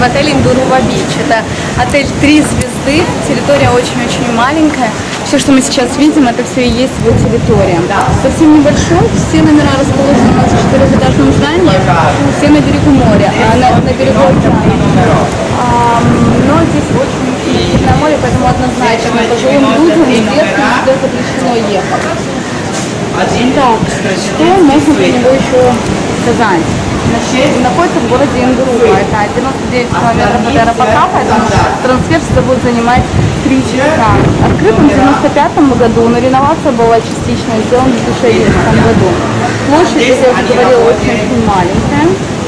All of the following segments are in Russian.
в отеле Индурува Бич. Это отель 3 звезды, территория очень-очень маленькая. Все, что мы сейчас видим, это все и есть его территория. Совсем небольшой, все номера расположены на 4-этажном здании, все на берегу моря, на берегу океана. Но здесь очень на море, поэтому однозначно пожилым людям и детям сюда запрещено ехать. Так, что можно про него еще сказать? Находится в городе Индурува. Это 99 километров от аэропорта, поэтому трансфер всегда будет занимать 3 часа. Открыт он в 1995 году, но реновация была частично сделана в 2011 году. Площадь, как я уже говорила, очень маленькая.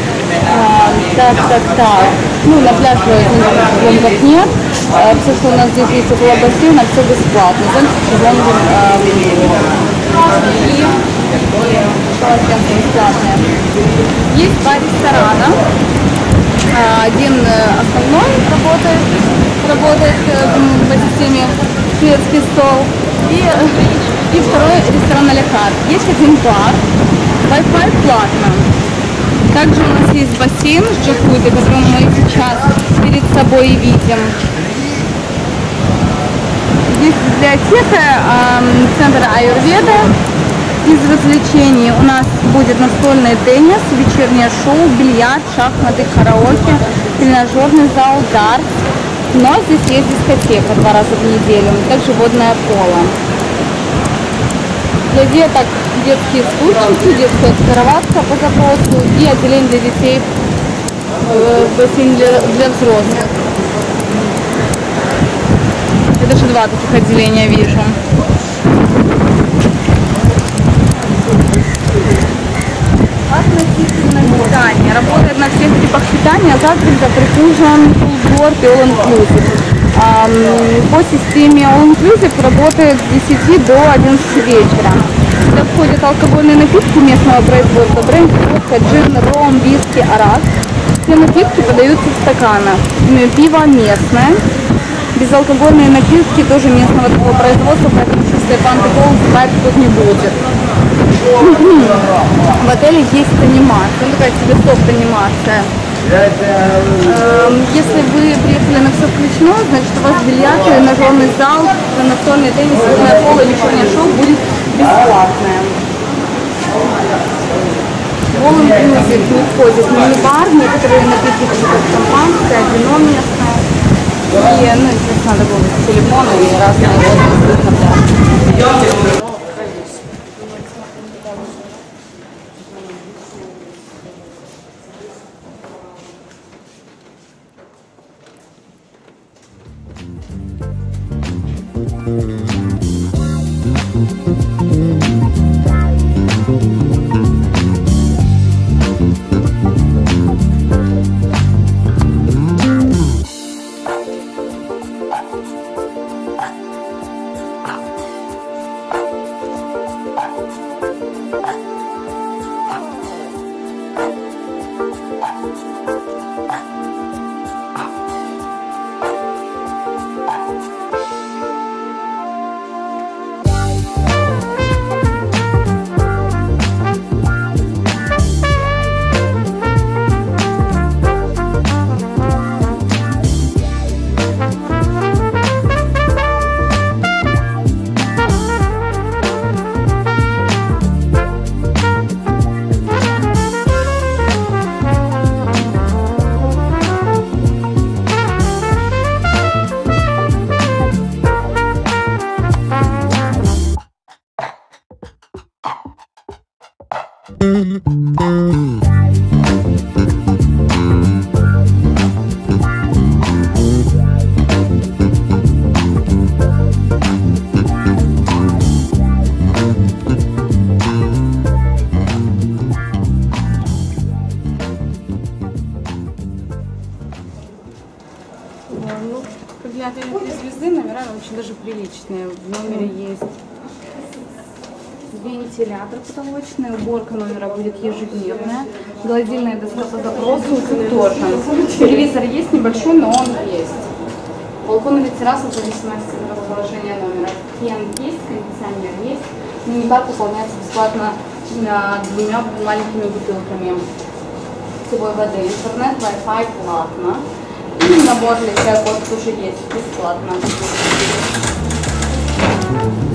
Так. Ну, на пляж съемках нет. Все, что у нас здесь есть около бассейна, все бесплатно. Зонтик сезонным и полотенце бесплатное. Есть 2 ресторана. Один основной работает по системе шведский стол. И второй ресторан а-ля карт. Есть один бар. Wi-Fi платно. Также у нас есть бассейн с джакузи, который мы сейчас перед собой видим. Здесь библиотека, центр аюрведа. Из развлечений у нас будет настольный теннис, вечернее шоу, бильярд, шахматы, караоке, тренажерный зал, дартс. Но здесь есть дискотека 2 раза в неделю, также водное поло. Для деток детские стульчики, детская кроватка по запросу и отделение для детей, бассейн для взрослых. Я даже 2 таких отделения вижу. Относительно питания. Работает на всех типах питания, а завтра прикружен фулл-борд и all-inclusive. По системе all-inclusive работает с 10 до 11 вечера. Сюда входят алкогольные напитки местного производства, бренд, водка, джин, ром, виски, арак. Все напитки подаются в стаканах. Пиво местное. Безалкогольные напитки тоже местного такого производства, поэтому чистые фанты, колы, спайк тут не будет. В отеле есть анимация, ну такая себе софт-анимация. Если вы приехали на все включено, значит у вас бильярд, тренажерный зал, настольный теннис, водное поло, вечернее шоу будет бесплатное. Голым музык не входит мини-бар, некоторые напитки, как шампанское, вино местное. И, ну, здесь надо было телефоны и разные напитки. Для отеля 3 звезды номера очень даже приличные. В номере есть вентилятор потолочный, уборка номера будет ежедневная, гладильная доска по запросу тоже. Телевизор есть небольшой, но он есть. Балкон или терраса в зависимости от расположения номера. Фен есть, кондиционер есть. Мини-бар пополняется бесплатно 2 маленькими бутылками питьевой воды. Интернет, Wi-Fi платно. Набор для чая тоже есть бесплатно.